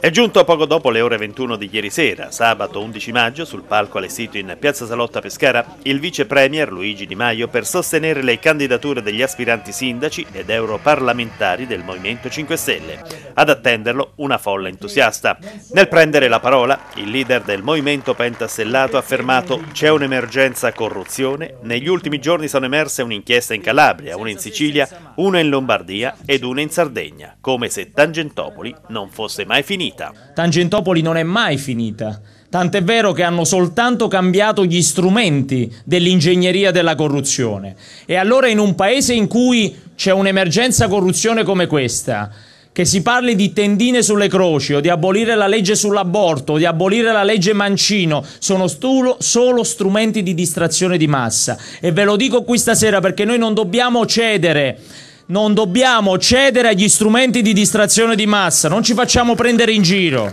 È giunto poco dopo le ore 21 di ieri sera, sabato 11 maggio, sul palco allestito in Piazza Salotto a Pescara, il vice premier Luigi Di Maio per sostenere le candidature degli aspiranti sindaci ed europarlamentari del Movimento 5 Stelle. Ad attenderlo una folla entusiasta. Nel prendere la parola, il leader del Movimento Pentastellato ha affermato: c'è un'emergenza corruzione, negli ultimi giorni sono emerse un'inchiesta in Calabria, una in Sicilia, una in Lombardia ed una in Sardegna, come se Tangentopoli non fosse mai finita. Tangentopoli non è mai finita, tant'è vero che hanno soltanto cambiato gli strumenti dell'ingegneria della corruzione. E allora in un paese in cui c'è un'emergenza corruzione come questa, che si parli di tendine sulle croci o di abolire la legge sull'aborto o di abolire la legge Mancino, sono solo strumenti di distrazione di massa. E ve lo dico qui stasera perché noi non dobbiamo cedere. Non dobbiamo cedere agli strumenti di distrazione di massa, non ci facciamo prendere in giro.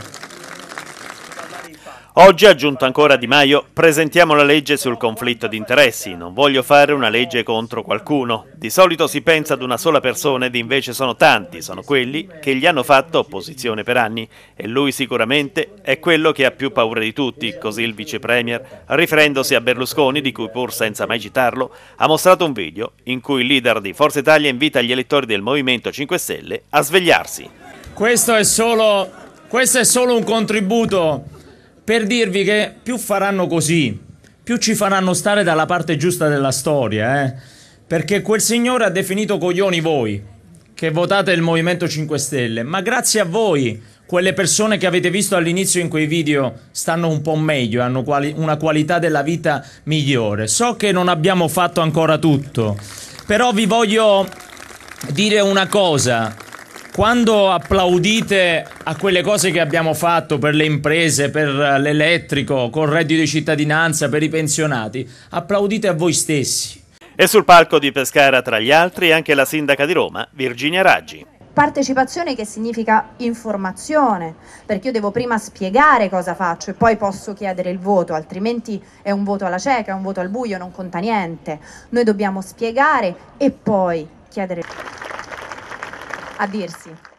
Oggi, ha aggiunto ancora Di Maio, presentiamo la legge sul conflitto di interessi, non voglio fare una legge contro qualcuno. Di solito si pensa ad una sola persona ed invece sono tanti, sono quelli che gli hanno fatto opposizione per anni e lui sicuramente è quello che ha più paura di tutti, così il vice premier, riferendosi a Berlusconi, di cui pur senza mai citarlo, ha mostrato un video in cui il leader di Forza Italia invita gli elettori del Movimento 5 Stelle a svegliarsi. Questo è solo un contributo per dirvi che più faranno così, più ci faranno stare dalla parte giusta della storia, perché quel signore ha definito coglioni voi, che votate il Movimento 5 Stelle, ma grazie a voi, quelle persone che avete visto all'inizio in quei video stanno un po' meglio, hanno una qualità della vita migliore. So che non abbiamo fatto ancora tutto, però vi voglio dire una cosa. Quando applaudite a quelle cose che abbiamo fatto per le imprese, per l'elettrico, col reddito di cittadinanza, per i pensionati, applaudite a voi stessi. E sul palco di Pescara, tra gli altri, anche la sindaca di Roma, Virginia Raggi. Partecipazione che significa informazione, perché io devo prima spiegare cosa faccio e poi posso chiedere il voto, altrimenti è un voto alla cieca, è un voto al buio, non conta niente. Noi dobbiamo spiegare e poi chiedere a dirsi.